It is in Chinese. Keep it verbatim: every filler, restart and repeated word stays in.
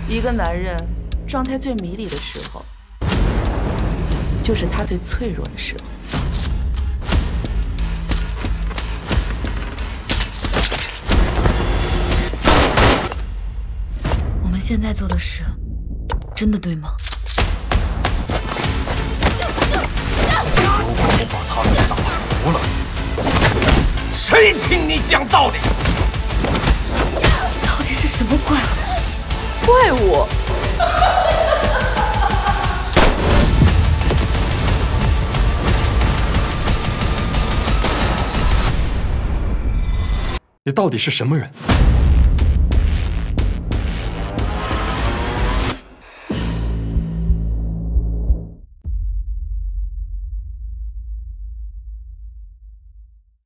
一个男人状态最迷离的时候，就是他最脆弱的时候。 我们现在做的事，真的对吗？ 如果不把他们打服了，谁听你讲道理？ 到底是什么怪物？ 怪物？ 你到底是什么人？